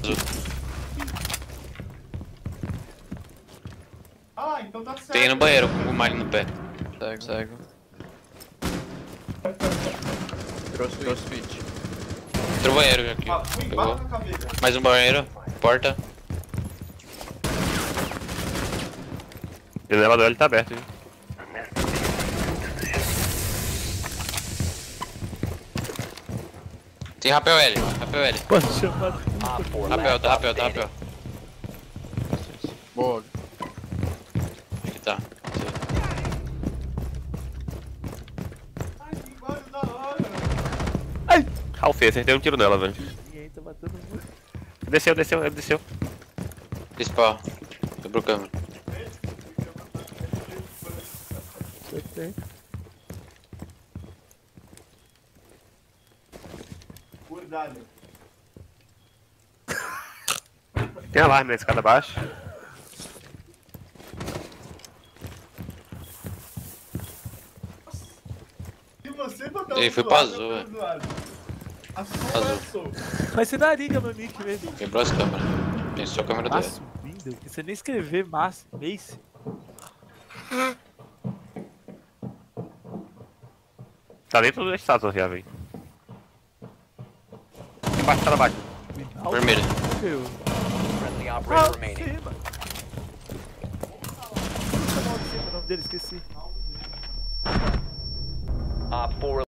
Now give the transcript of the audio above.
Ah, então tá certo. Tem no banheiro com o Mine no pé. Cego. Crossfit. Outro banheiro aqui. Ah, ui, Pegou. bate na cabeça. Mais um banheiro. Porta. O elevador ele tá aberto, hein? Tem rapel L. Rapel L. Pode chamar. Rapel, tá rapel. Boa. Aqui tá. Ai, que barulho da hora. Ralph, acertei um tiro nela, velho. Ninguém tá matando muito. Desceu, ele desceu. Dispar. Quebrou a câmera. Acertei. Cuidado. Tem alarme na escada abaixo. E você botar Ele foi pra azul, velho. Azul. Mas você dá liga no nick mesmo. Quebrou as câmeras. Tem só a câmera dele. Maço Windows. Você nem escrever Mace. Tá dentro da estátua já, velho. Embaixo, tá lá abaixo. Vermelho. Meu. Friendly operator remaining. Cima. O nome dele, esqueci. Op 4